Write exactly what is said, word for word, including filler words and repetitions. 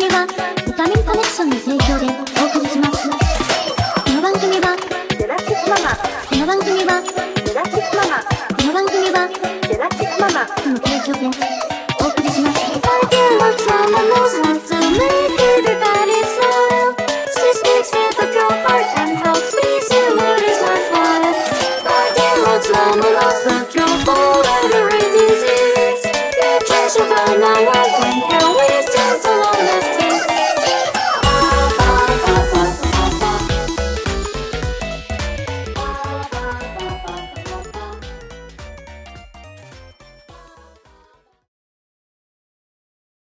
組はビタミンコネクションの提供でお送りします。この番組はゼラチスママ、この番組はゼラチスママ、この番組はゼラチスママとの提供でお送りします。